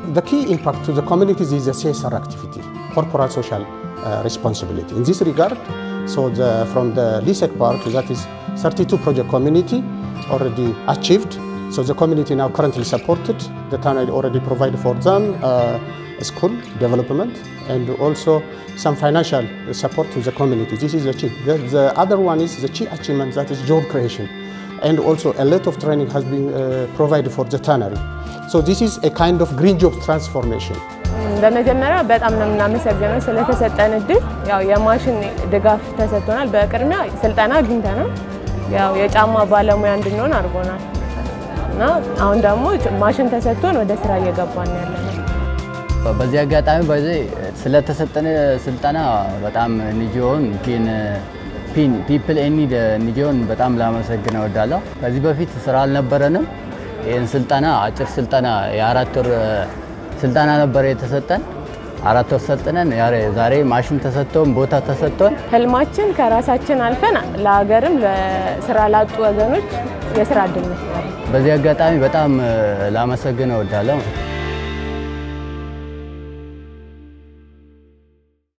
the key impact to the communities is the CSR activity, corporate social responsibility. In this regard, so from the LISEC part, that is 32 project community already achieved. So the community now currently supported. The town already provided for them school development and also some financial support to the community. This is achieved. The other one is the key achievement, that is job creation. And also a lot of training has been provided for the tannery. So this is a kind of green job transformation. በመጀመሪያ በጣም ነው እናመሰግነው ስለተሰጠን እድል ያው የማሽን ድጋፍ ተሰጥቶናል በቅድሚያ ስልጠና አግኝተናል ያው የጫማ ባለሙያ እንድንሆን አድርጎናል እና አሁን ደግሞ ማሽን ተሰጥቶን ወደ ስራ እየገባን ያለነው በዚህ አጋጣሚ በዚህ ስለተሰጠን ስልጠና በጣም ንጂውን ግን people any ንጂውን በጣም ላመሰግነው እወዳለሁ ከዚህ በፊት ስራ አልነበረንም ይሄን ስልጠና አጭር ስልጠና የአራት ወር ስልጣና ነበር የተሰጠን አራት ወር ሰልጥነን ዛሬ ማሽን ተሰጥቶን ቦታ ተሰጥቶን ህልማችን ከራሳችን አልፈን ለሀገርም ለስራ ላጡ ወገኖች የስራ እድል መስጠት በዚህ አጋጣሚ በጣም ላመሰግነው እወዳለሁ